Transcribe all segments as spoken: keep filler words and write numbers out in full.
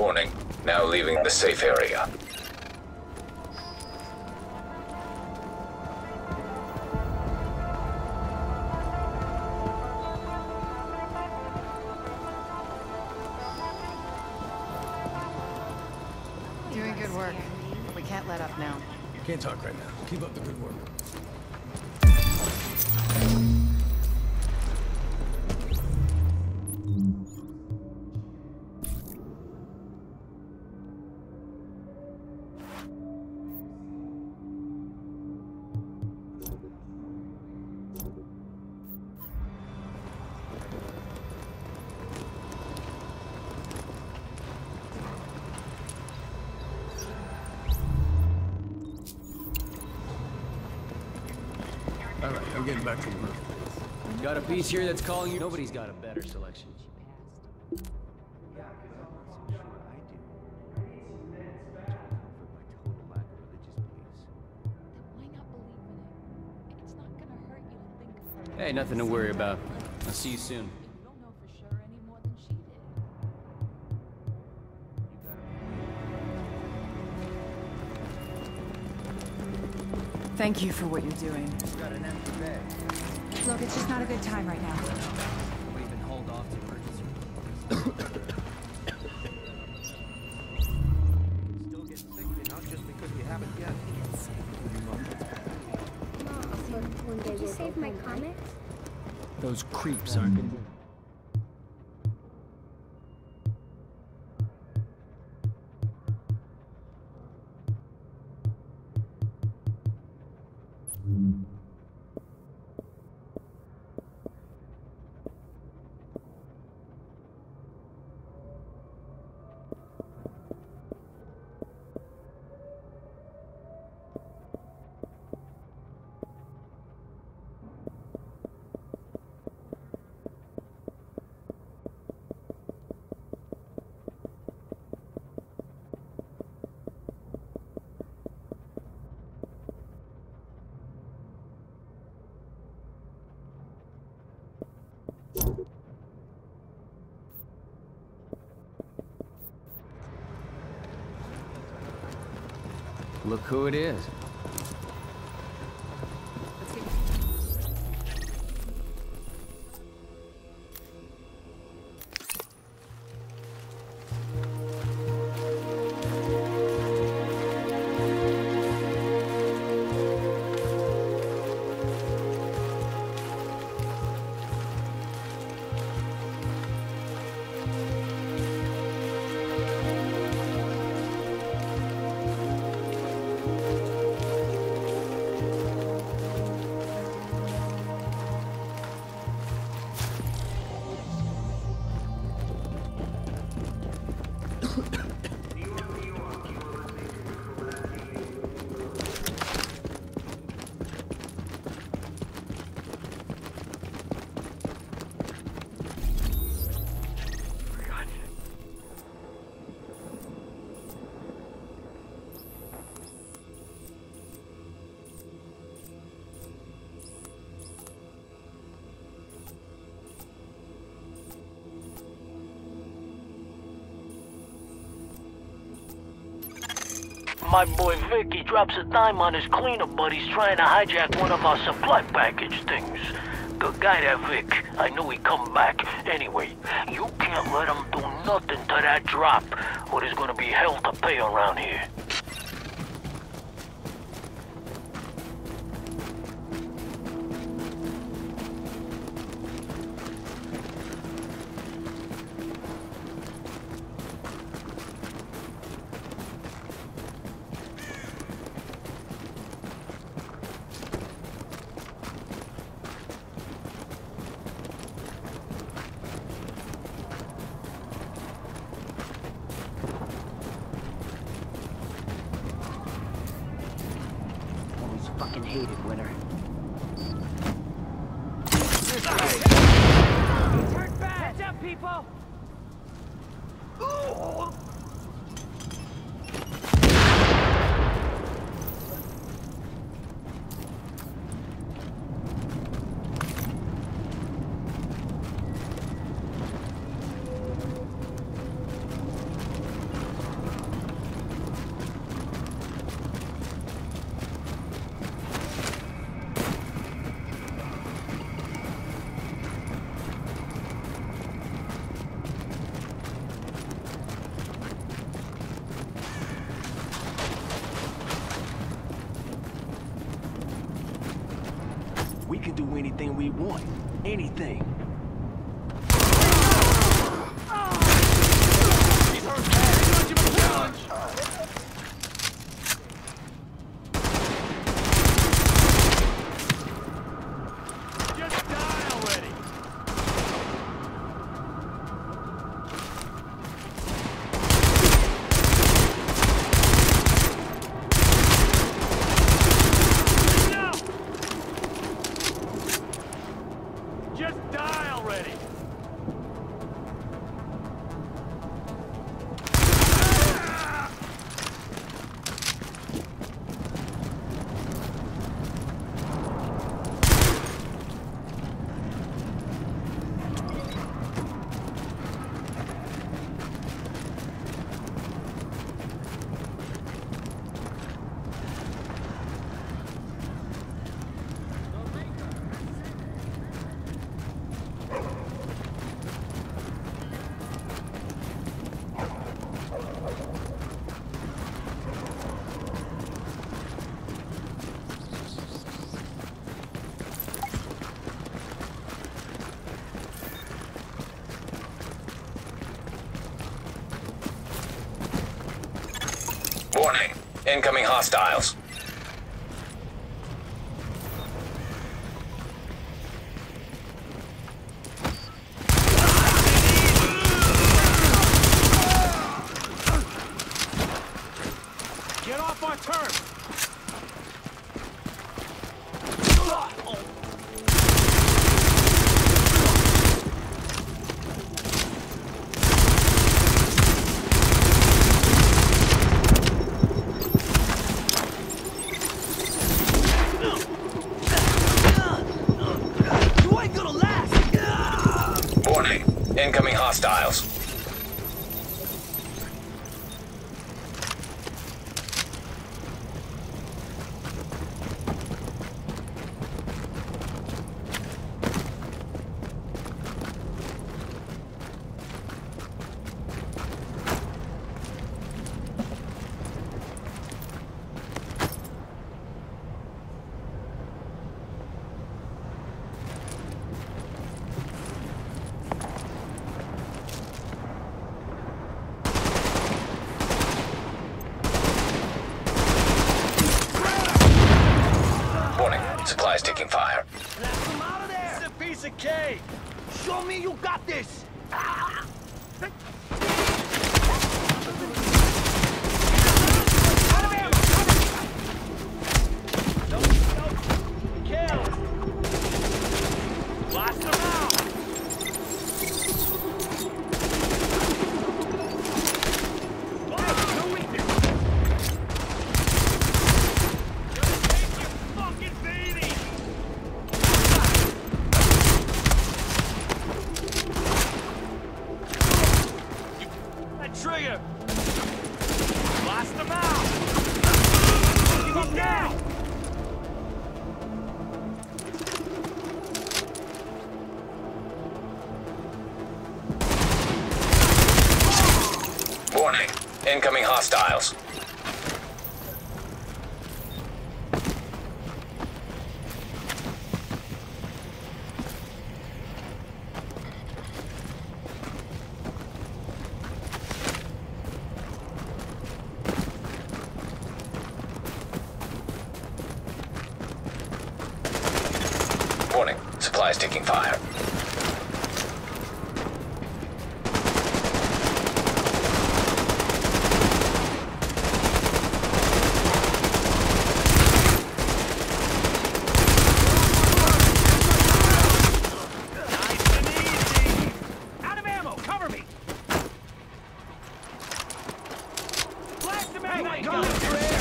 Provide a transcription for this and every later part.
Warning, now leaving the safe area. Doing good work. We can't let up now. Can't talk right now. Keep up the good work. All right, I'm getting back to work. Got a piece here that's calling you. Nobody's got a better selection. Hey, nothing to worry about. I'll see you soon. Thank you for what you're doing. Got an empty bag. Look, it's just not a good time right now. We even hold off to emergency. Still get sick, you know, just because you haven't yet. One day you save my comics? Those creeps aren't gonna... Look who it is. My boy Vicky drops a dime on his cleanup buddies trying to hijack one of our supply package things. Good guy, that Vic. I knew he'd come back. Anyway, you can't let him do nothing to that drop, or there's gonna be hell to pay around here. Fucking hated winter. Turn back! Heads up, people! can do anything we want. Anything. He's hurt bad. Don't give him a challenge. Just die already. Just die already! Warning. Incoming hostiles. Get off our turf! You ain't gonna last! Warning. Incoming hostiles. Supplies taking fire. Blast him out of there! It's a piece of cake! Show me you got this! Ah! Kill! Blast him out! Oh, no weakness! Trigger! Blast them out! Keep them down! Warning. Incoming hostiles. Warning. Supplies taking fire. Nice and easy! Out of ammo! Cover me! Blast him out! You ain't got it, Clear!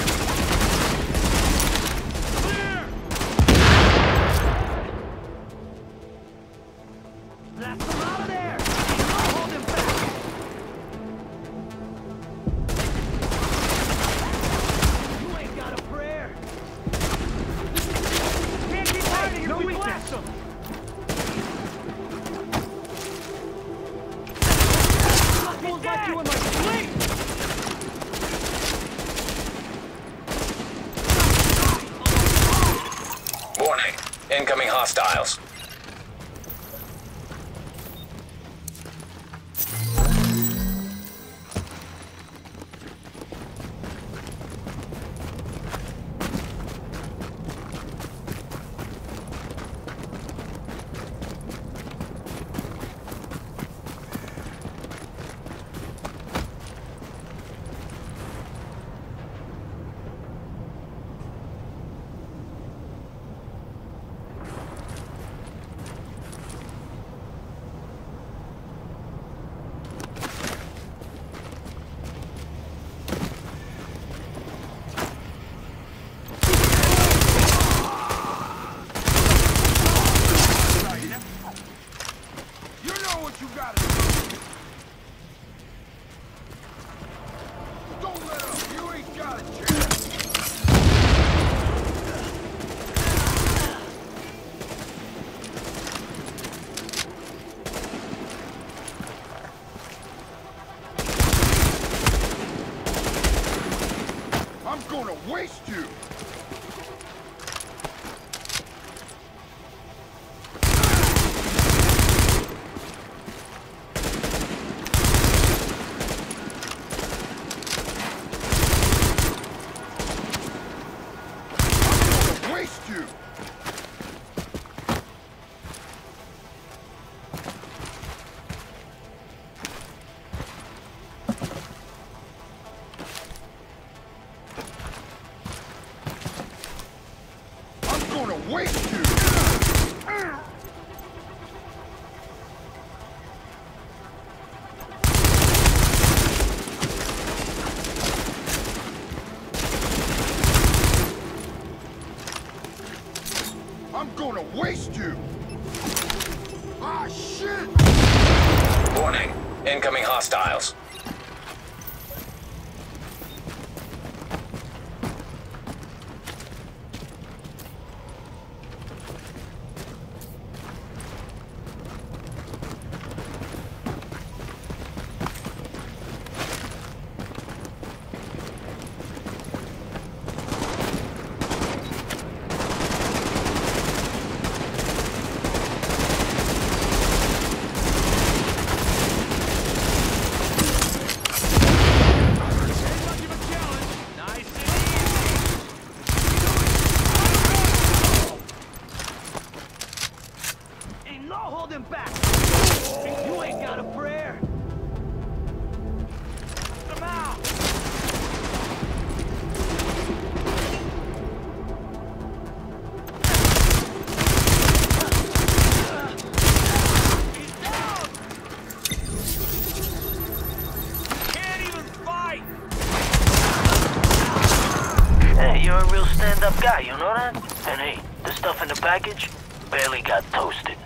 Blast him out of there! I'll hold him back! You ain't got a prayer! Can't keep hiding if we blast him! Fools like you in my sleep! Warning. Incoming hostile. got it. Don't let up. You ain't got a chance. I'm gonna waste you. Waste you! I'm gonna waste you! I'm gonna waste you! Ah, shit! Warning. Incoming hostiles. You're a real stand-up guy, you know that? And hey, the stuff in the package barely got toasted.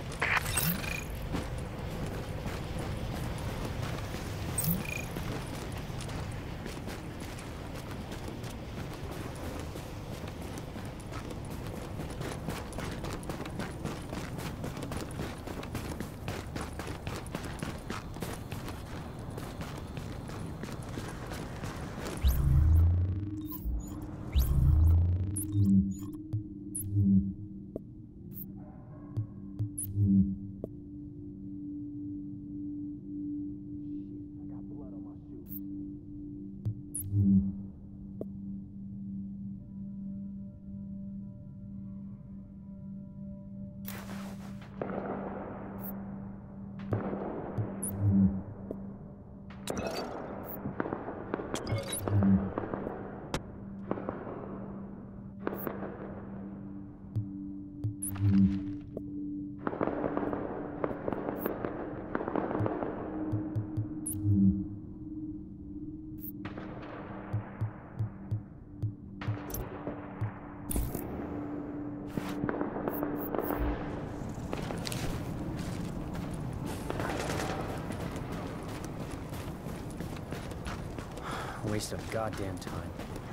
Waste of goddamn time.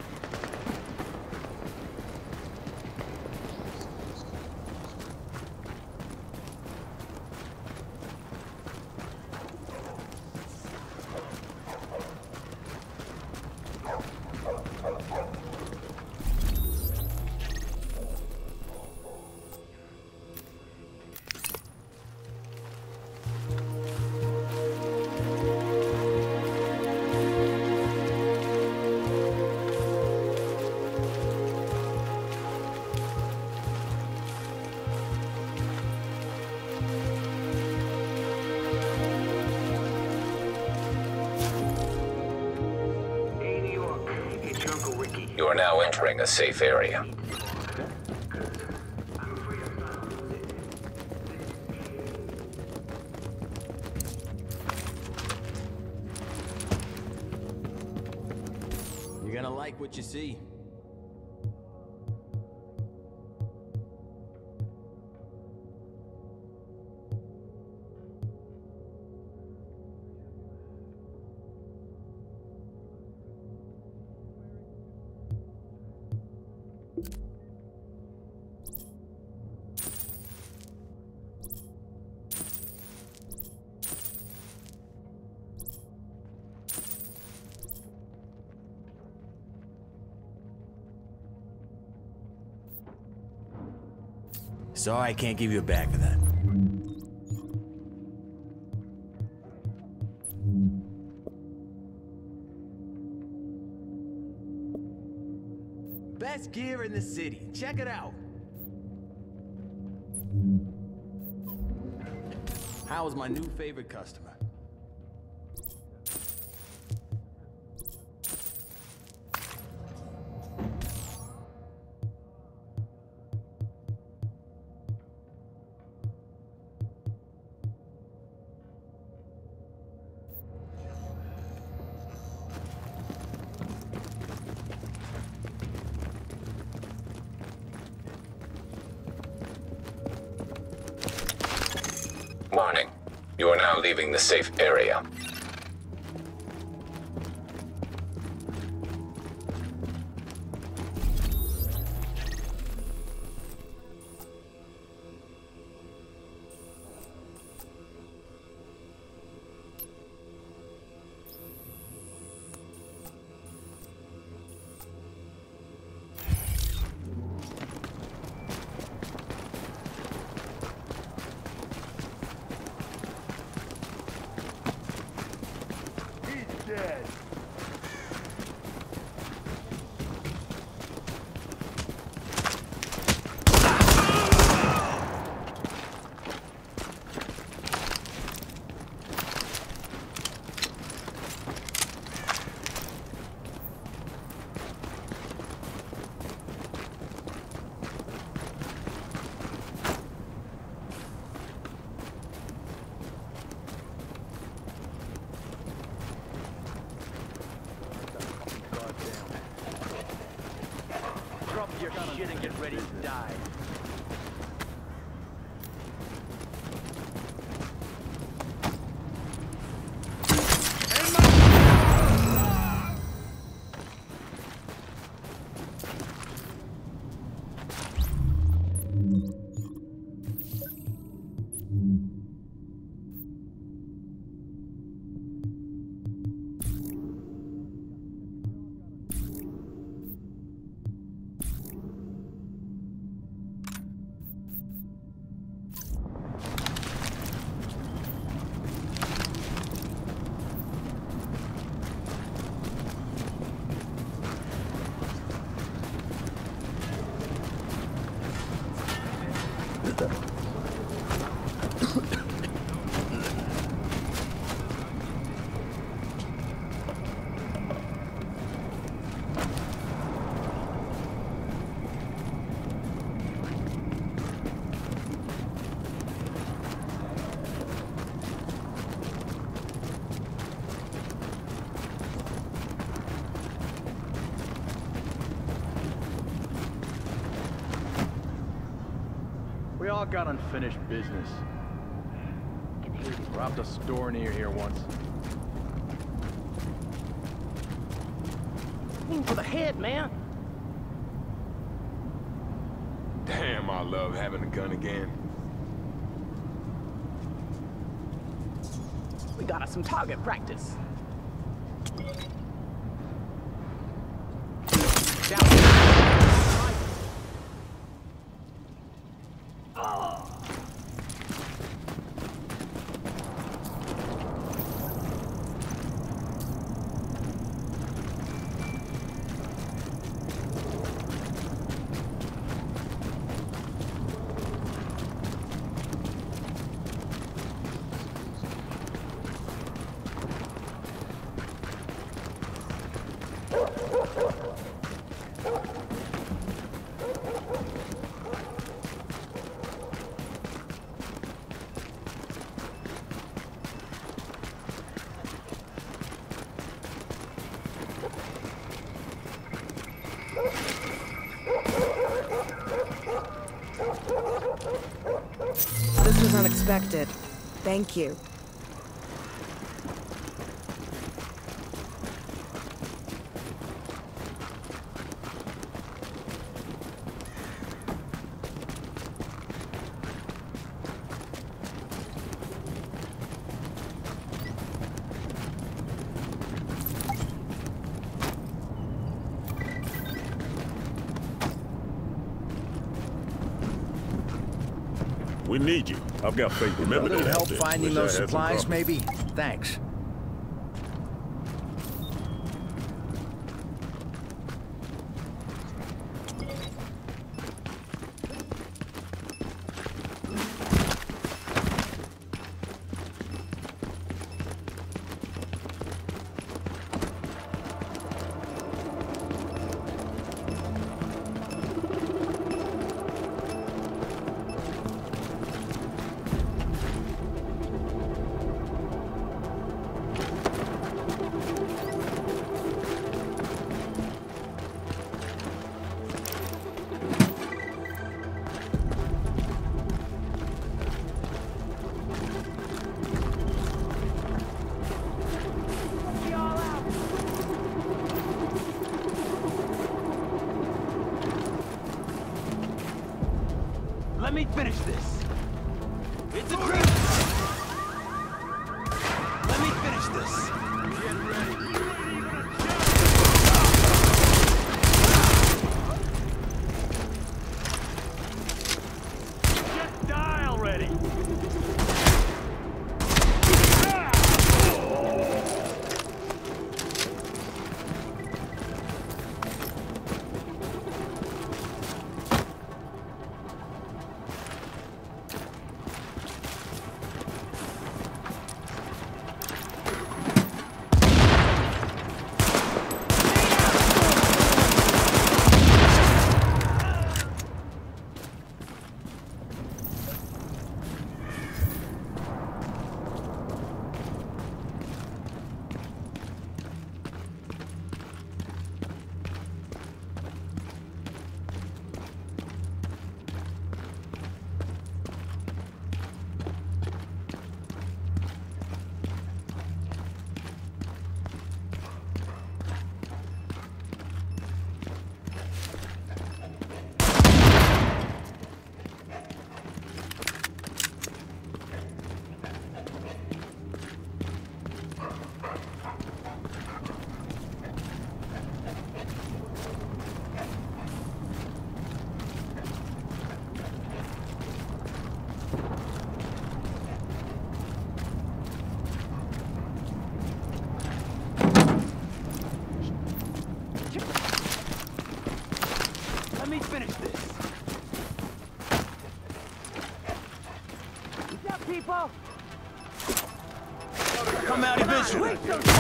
You are now entering a safe area. You're gonna like what you see. Sorry I can't give you a bag for that. Best gear in the city. Check it out. How's my new favorite customer? Warning. You are now leaving the safe area. Drop your shit and get ready to die. We all got unfinished business. Robbed a store near here once. Aim for the head, man. Damn, I love having a gun again. We got us some target practice. Down. This was unexpected. Thank you. We need you. I've got faith. Remember A little help that. finding Wish I those had some supplies, coffee. maybe? Thanks. Let me finish this. It's a dream. Let me finish this. Get ready. Just die already. Let me finish this. What's up, people? Come out eventually.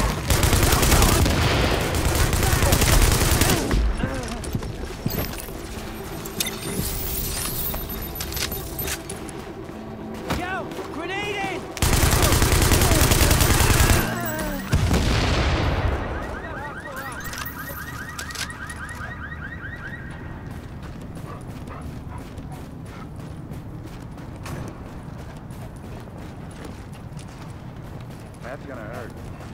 Yo, grenade in! That's gonna hurt.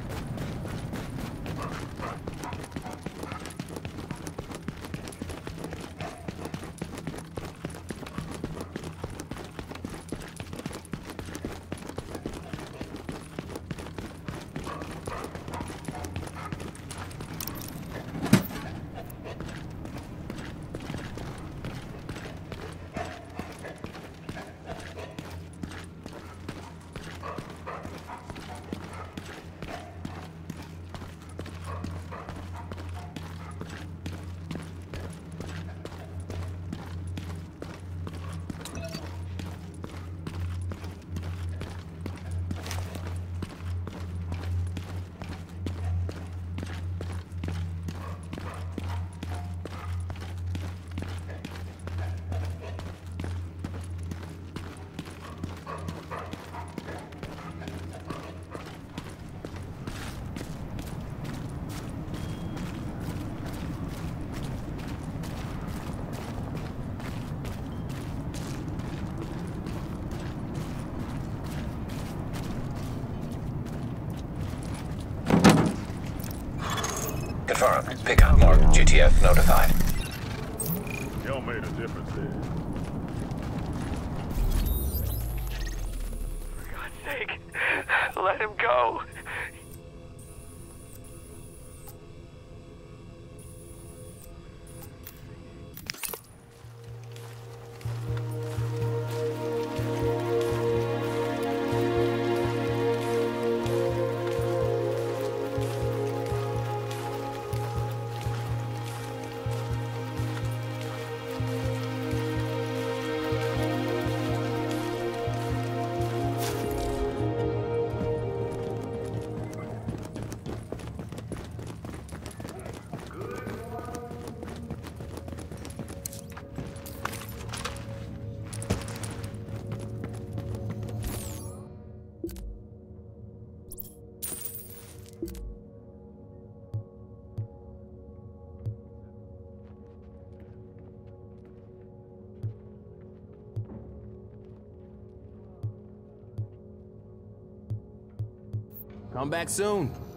Confirmed. Pickup marked. G T F notified. Y'all made a difference there. For God's sake, let him go. Come back soon.